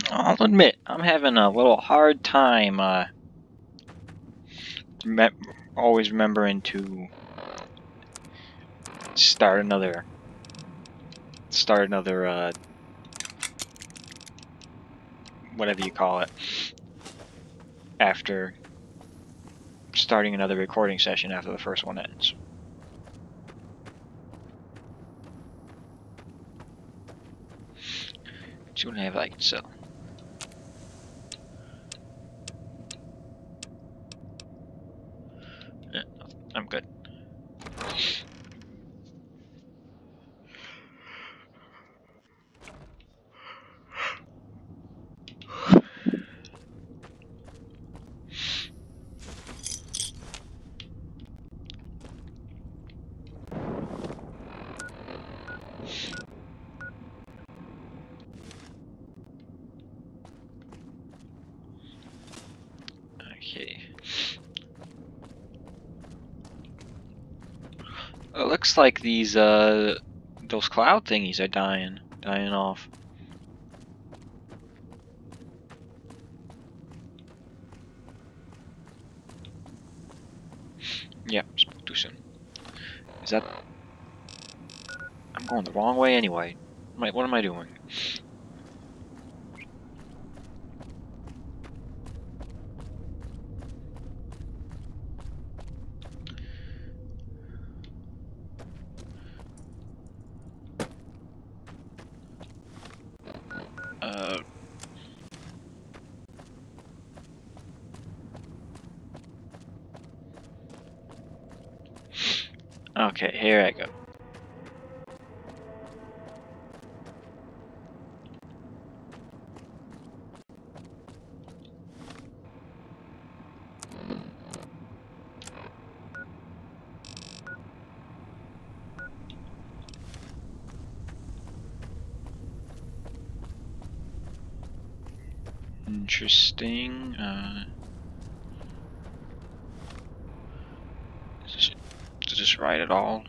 I'll admit, I'm having a little hard time always remembering to start another whatever you call it, after starting another recording session after the first one ends. See what I have I can sell. Yeah, I'm good. Okay. It looks like these those cloud thingies are dying off. Yeah, spoke too soon. Is that? I'm going the wrong way anyway. What am I doing? Okay, here I go. Interesting. Is this right at all?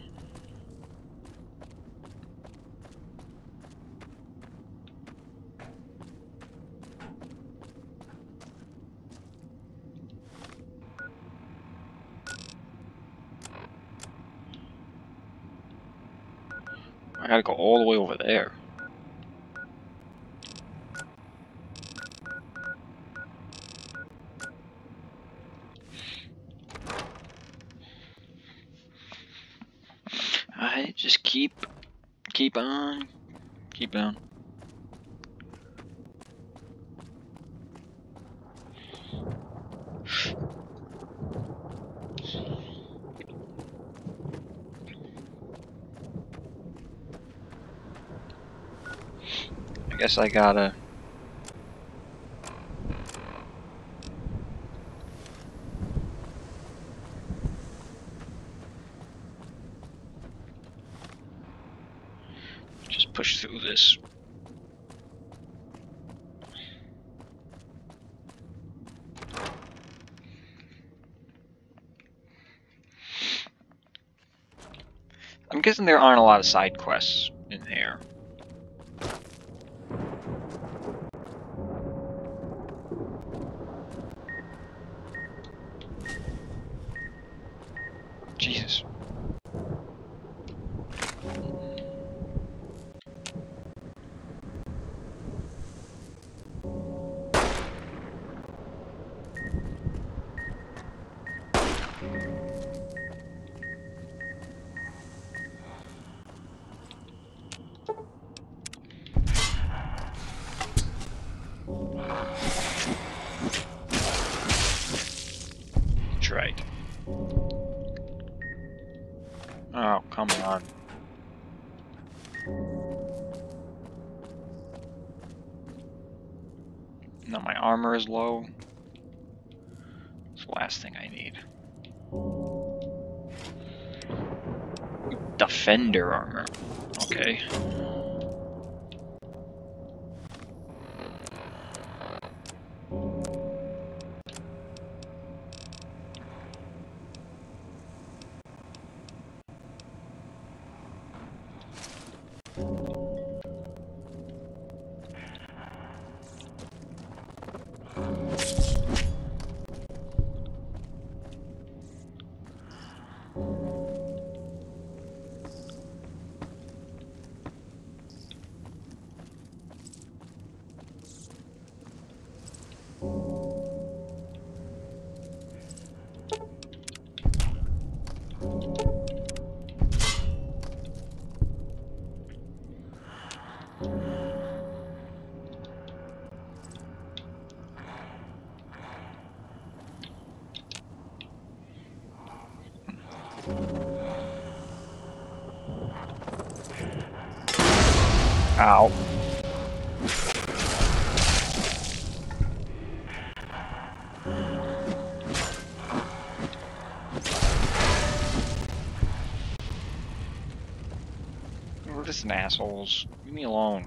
I gotta go all the way over there. I just keep on. I guess I gotta. Just push through this. I'm guessing there aren't a lot of side quests in here. Jesus. That's right. Oh, come on. Now my armor is low. It's the last thing I need. Defender armor. Okay. Ow. We're just assholes. Leave me alone.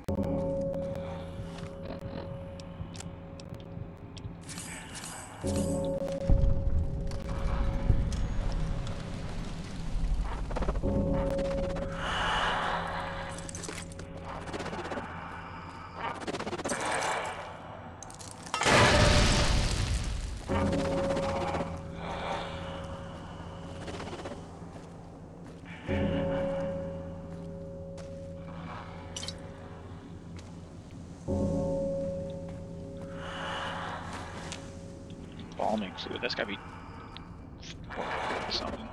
Balming fluid. That's gotta be something.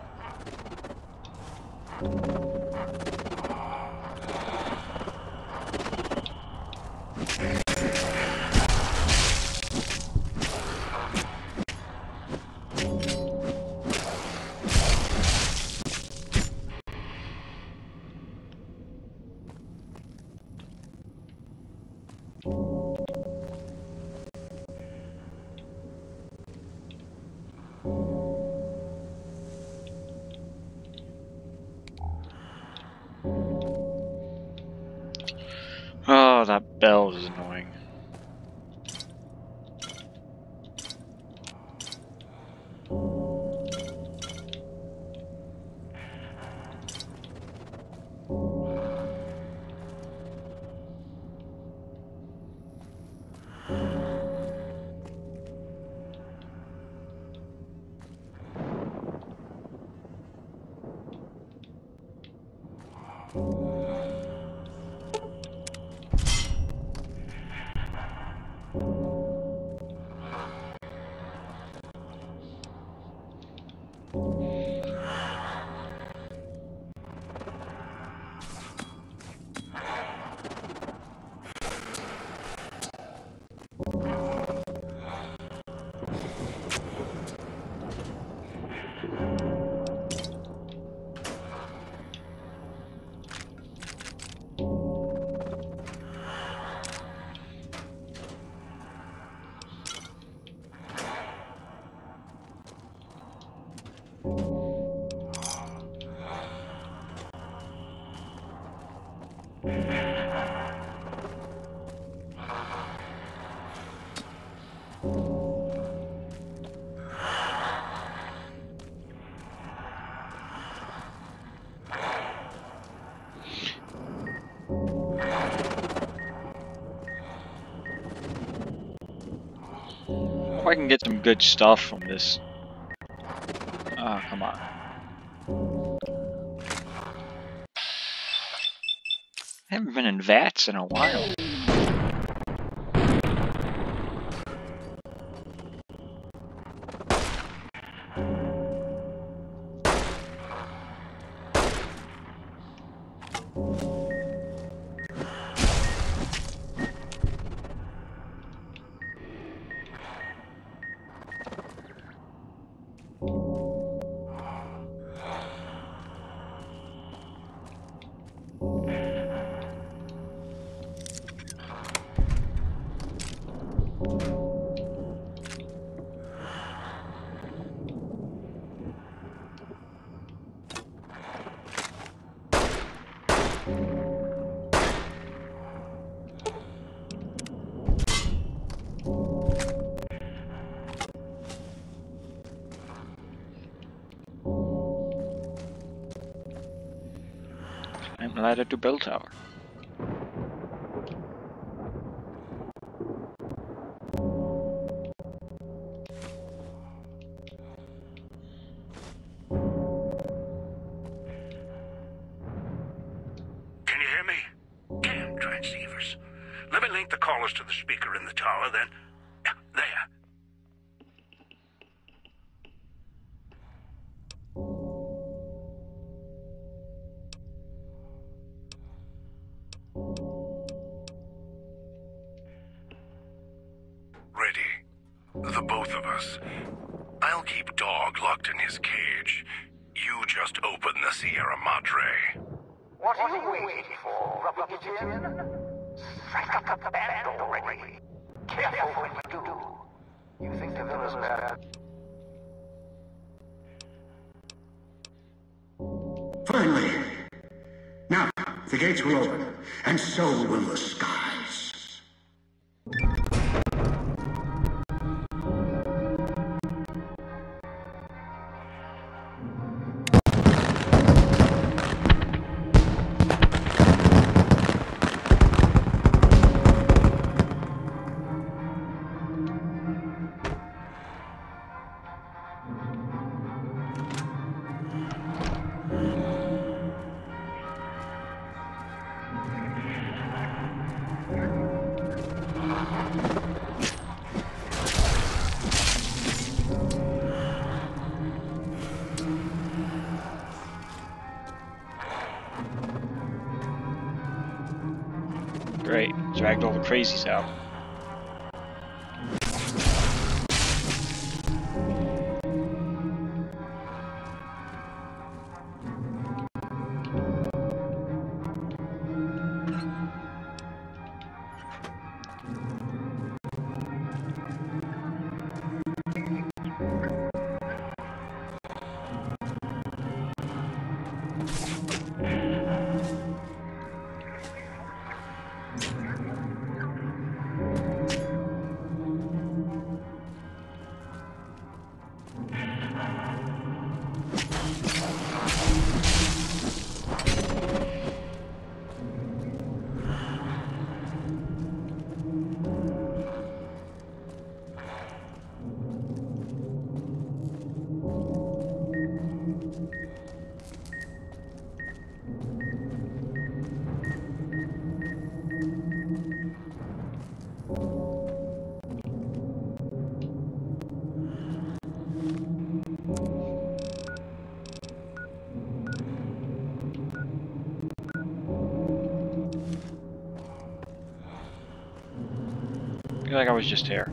Oh, that bell is annoying. Hope I can get some good stuff from this. Ah, come on. I haven't been in VATS in a while. I'm a ladder to bell tower. Can you hear me? Damn transceivers. Let me link the callers to the speaker in the tower, then... There. Ready. The both of us. I'll keep Dog locked in his cage. You just open the Sierra Madre. What are you waiting for, Rubbing It In? Strike up the band already. Careful when you do. You think the villain's bad? Finally! Now, the gates will open, and so will the skies. Great, dragged all the crazies out. I feel like I was just here.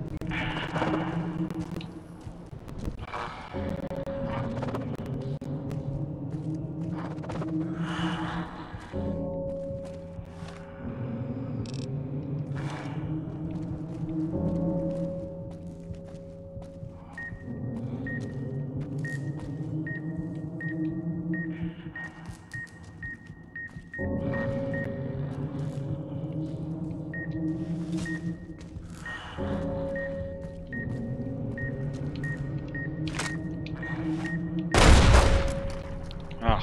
Ah.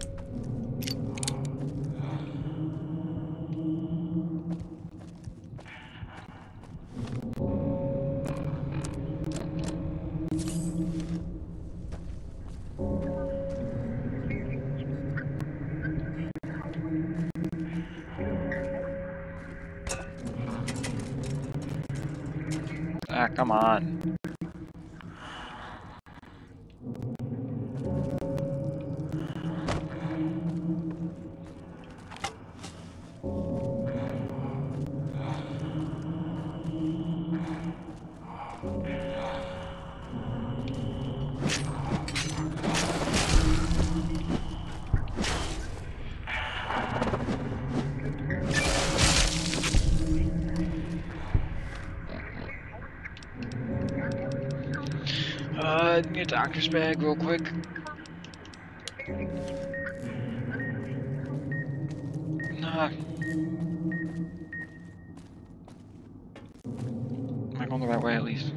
Ah, come on. Give me a doctor's bag real quick. Nah. Am I going the right way at least?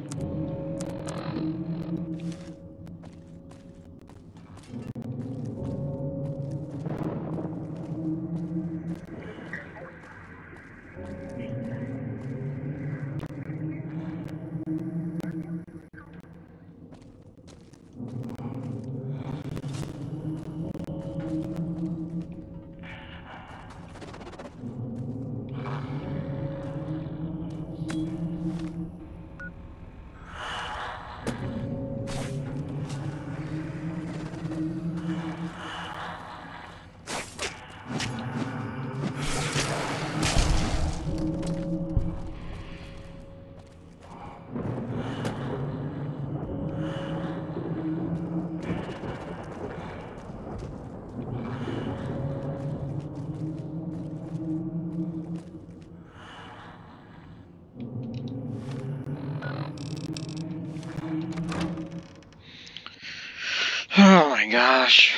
gosh.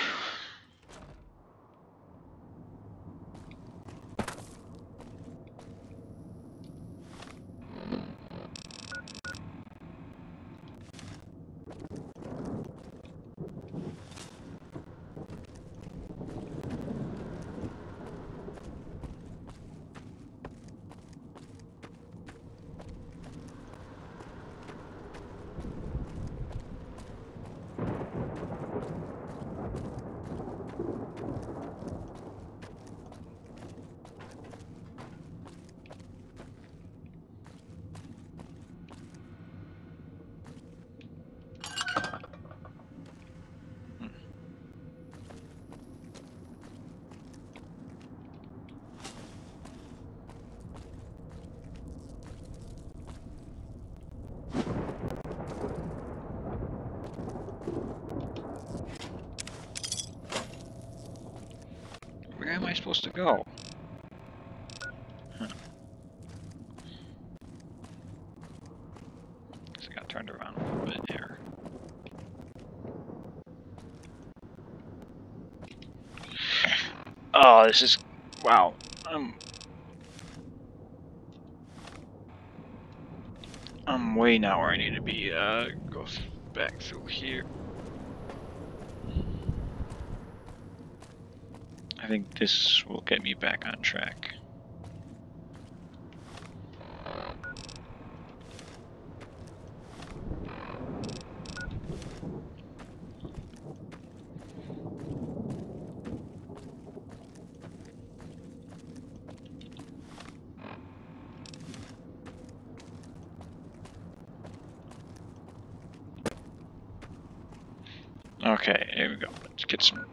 Where am I supposed to go? So I got turned around a little bit here. Oh, this is... wow. I'm way not where I need to be. Go back through here. I think this will get me back on track. Okay, here we go. Let's get some...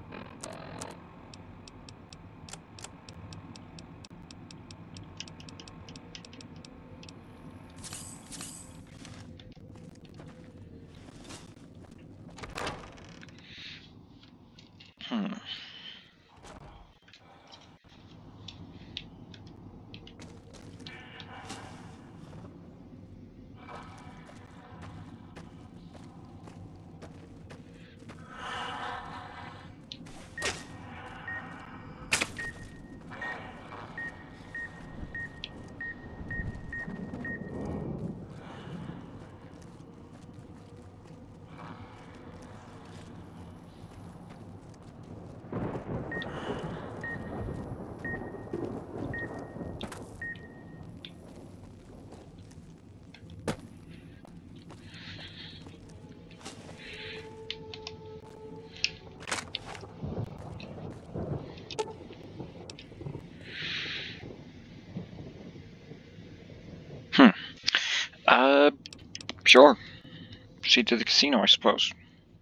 Sure. Proceed to the casino, I suppose.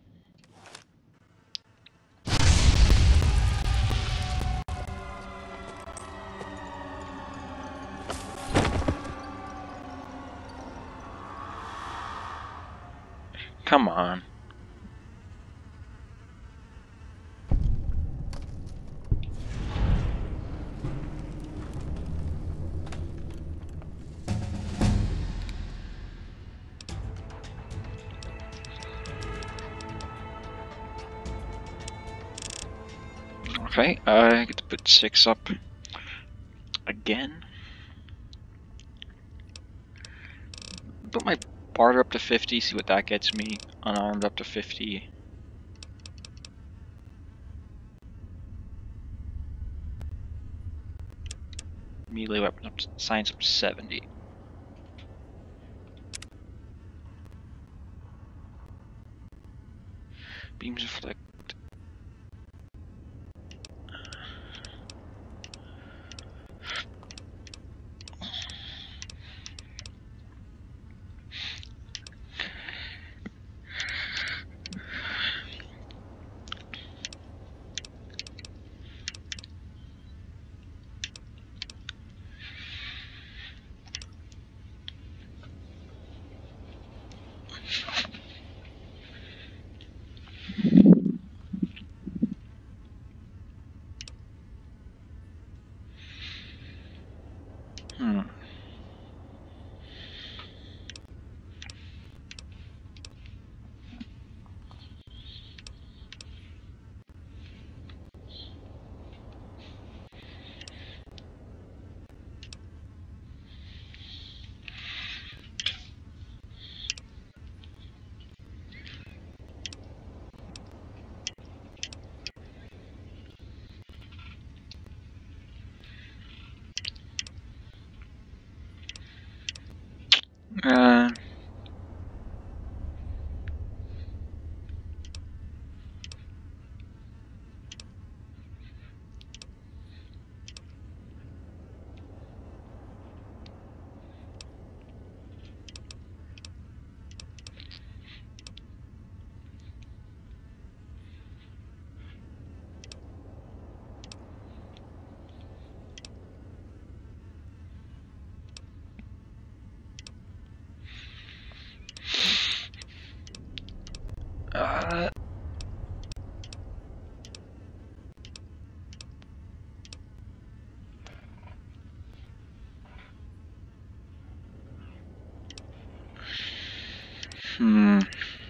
Come on. Okay, I get to put 6 up again. Put my barter up to 50, see what that gets me. Unarmed up to 50. Melee weapon up to, science up to 70. Beams reflect. Uh, uh, hmm.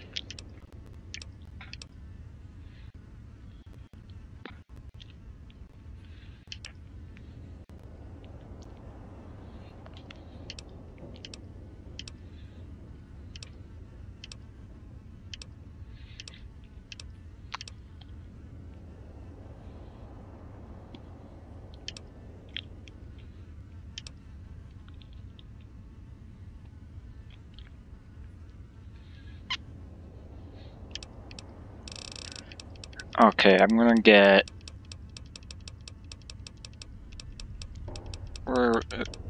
Okay, I'm gonna get. Where?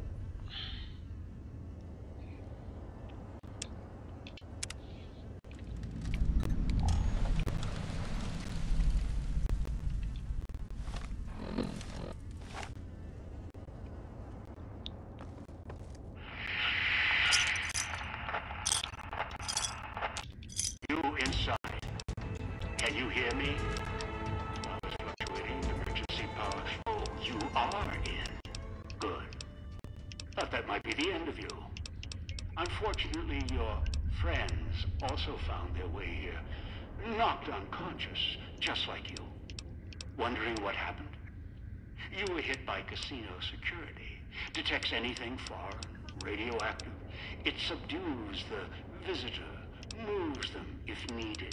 You inside. Can you hear me? Power's fluctuating. Emergency power. Oh, you are in. Good. Thought that might be the end of you. Unfortunately, your friends also found their way here. Knocked unconscious, just like you. Wondering what happened? You were hit by casino security. Detects anything foreign, radioactive. It subdues the visitor, moves them if needed.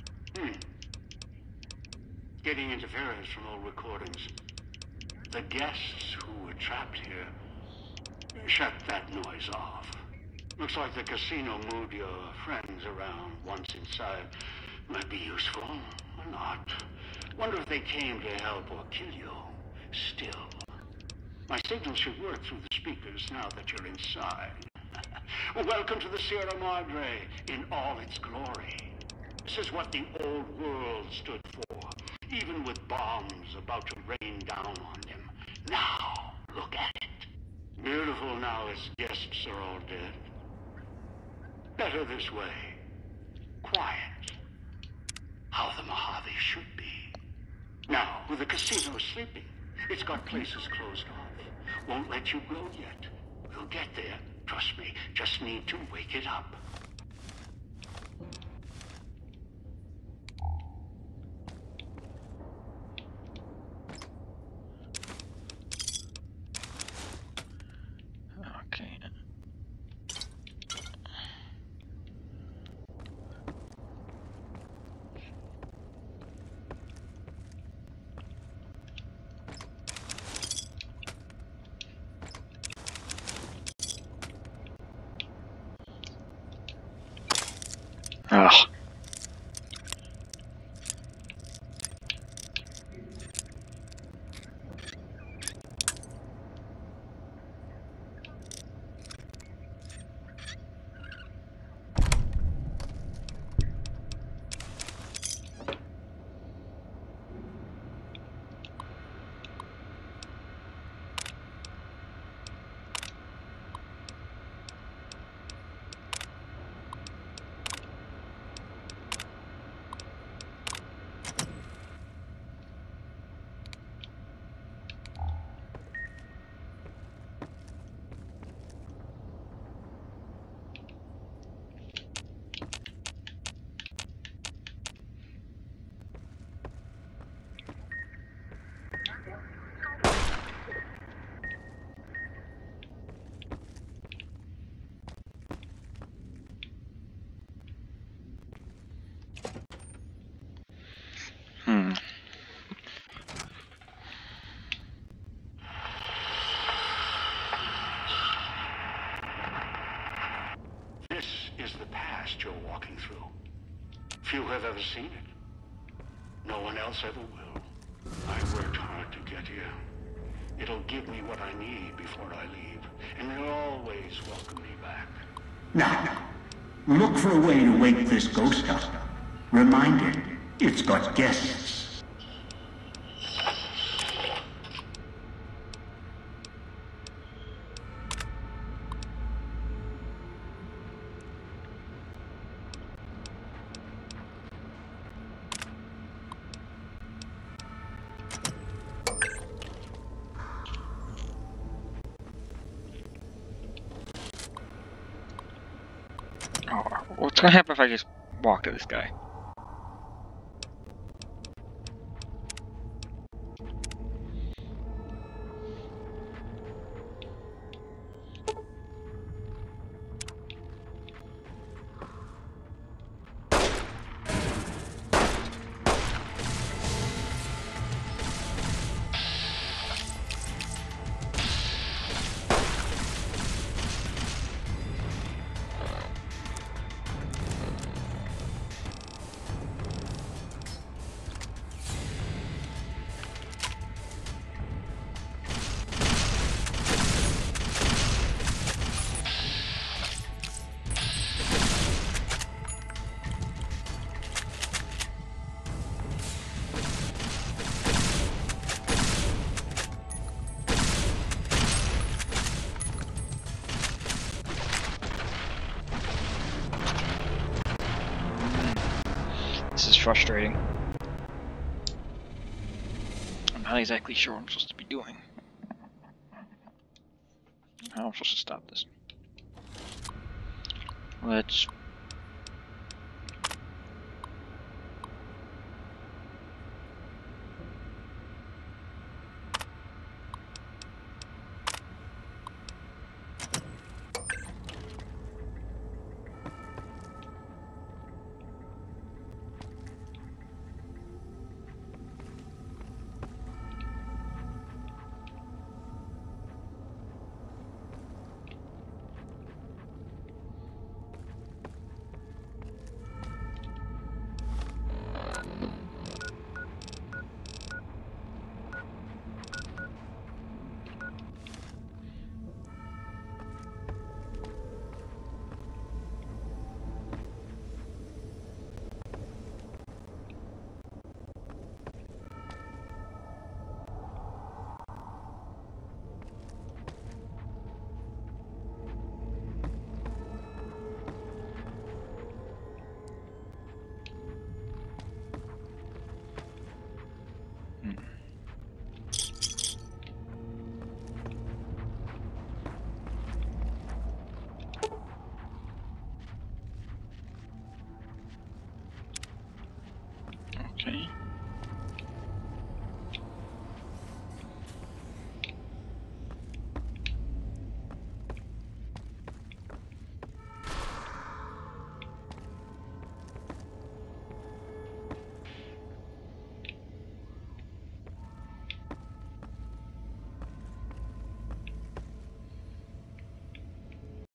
Getting interference from old recordings. The guests who were trapped here shut that noise off. Looks like the casino moved your friends around once inside. Might be useful, or not. Wonder if they came to help or kill you. Still, my signal should work through the speakers now that you're inside. Welcome to the Sierra Madre in all its glory. This is what the old world stood for, even with bombs about to rain down on them. Now, look at it. Beautiful now its guests are all dead. Better this way. Quiet. How the Mojave should be. Now, with the casino sleeping, it's got places closed off. Won't let you go yet. We'll get there. Trust me. Just need to wake it up. Okay. Ugh. past you're walking through. Few have ever seen it. No one else ever will. I worked hard to get here. It'll give me what I need before I leave, and they'll always welcome me back. Now, look for a way to wake this ghost up. Remind it, it's got guests. Oh, what's gonna happen if I just walk to this guy? This is frustrating. I'm not exactly sure what I'm supposed to be doing. How am I supposed to stop this? Let's